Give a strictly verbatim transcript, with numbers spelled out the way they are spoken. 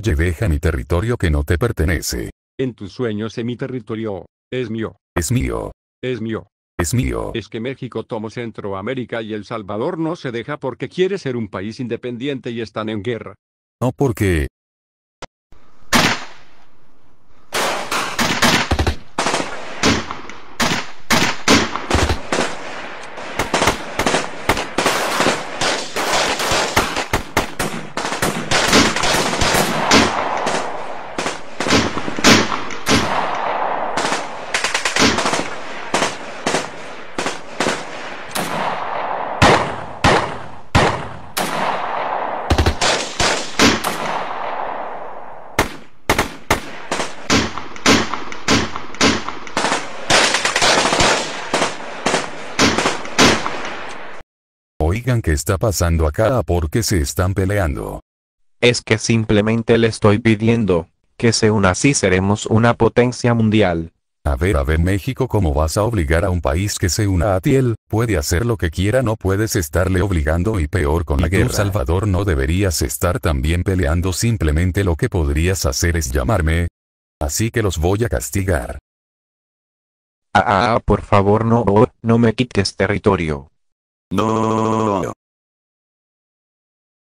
Oye, deja mi territorio que no te pertenece. En tus sueños mi territorio es mío. Es mío. Es mío. Es mío. Es que México tomó Centroamérica y El Salvador no se deja porque quiere ser un país independiente y están en guerra. No, porque... Oigan, ¿qué está pasando acá? ¿Por qué se están peleando? Es que simplemente le estoy pidiendo que se una, así seremos una potencia mundial. A ver, a ver, México, ¿cómo vas a obligar a un país que se una a ti? Él puede hacer lo que quiera, no puedes estarle obligando, y peor con la guerra. Salvador, no deberías estar también peleando, simplemente lo que podrías hacer es llamarme. Así que los voy a castigar. Ah, ah, por favor, no, no me quites territorio. No.